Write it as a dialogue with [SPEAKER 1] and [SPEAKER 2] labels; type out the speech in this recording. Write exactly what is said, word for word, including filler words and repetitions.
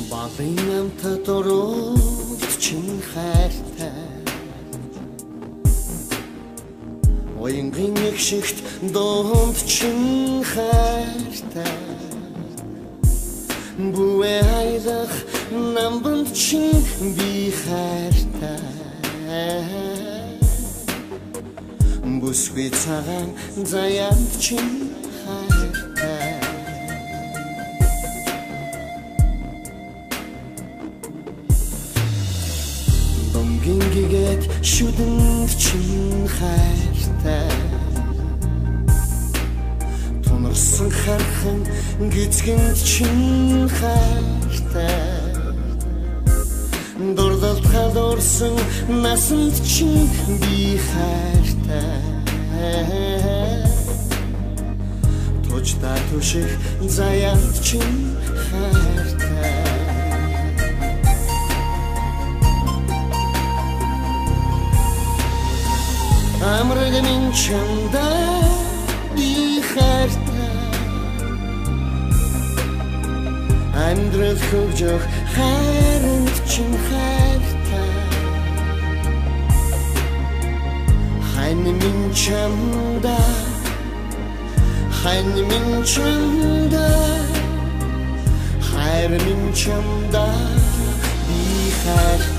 [SPEAKER 1] Багрын татурууд чин хайртай Оюнгын нэг шигт доонд чин хайртай Бүэ хайрах намбанд чин би хайртай Бүсгүй цагаан заяанд чин хайртай Гингигэт шүдэнд чин хайртай Тунарсан хархан гизгэнд чин хайртай Дурдалт халуурсан насанд чин би хайртай Тучтаа түших заяанд чин хайртай Амраг минь чамда би хайртай Амьдрал хөгжих хайранд чин хайртай Хань минь чамда Хань минь чамда Хайр минь чамда би хайртай